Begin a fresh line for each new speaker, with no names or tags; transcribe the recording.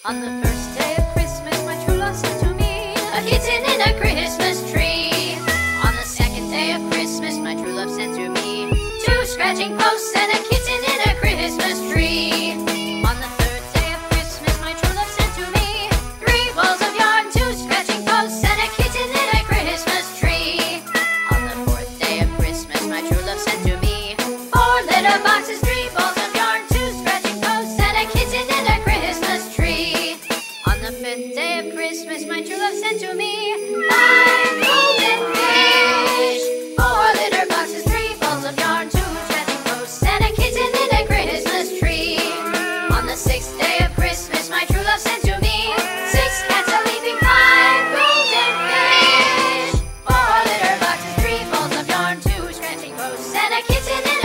On the first day of Christmas, my true love sent to me a kitten in a Christmas tree. On the second day of Christmas, my true love sent to me two scratching posts and a kitten in a Christmas tree. On the third day of Christmas, my true love sent to me three balls of yarn, two scratching posts, and a kitten in a Christmas tree. On the fourth day of Christmas, my true love sent to me four litter boxes, three balls of yarn, two scratching posts, and a kitten in a Christmas tree. On the fifth day of Christmas, my true love sent to me five golden fish, four litter boxes, three balls of yarn, two scratching posts, and a kitten in a Christmas tree. On the sixth day of Christmas, my true love sent to me six cats a leaping, five golden fish, four litter boxes, three balls of yarn, two scratching posts, and a kitten in